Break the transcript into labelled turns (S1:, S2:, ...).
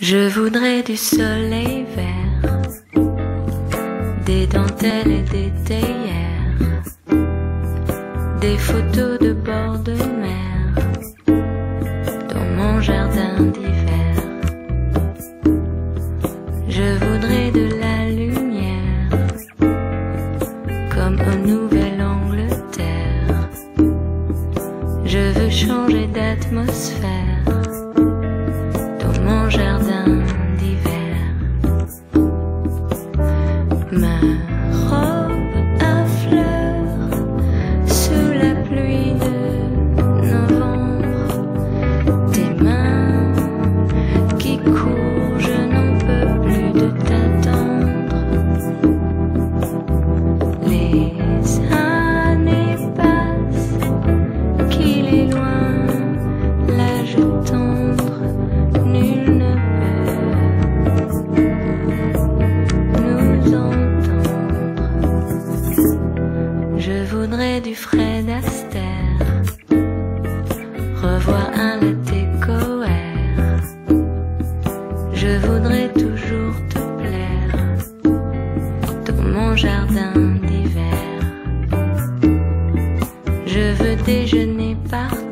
S1: Je voudrais du soleil vert, des dentelles et des théières, des photos de bord de mer dans mon jardin d'hiver. Je voudrais de la lumière comme en Nouvelle-Angleterre. Je veux changer d'atmosphère dans mon jardin d'hiver. Ma robe à fleurs sous la pluie de novembre, tes mains qui courent, je n'en peux plus de t'attendre. Les années passent, qu'il est loin l'âge tendre, nul ne peut nous entendre. Je voudrais du Fred Astaire, revoir un latte coère. Je voudrais toujours te plaire dans mon jardin d'hiver. Je veux déjeuner par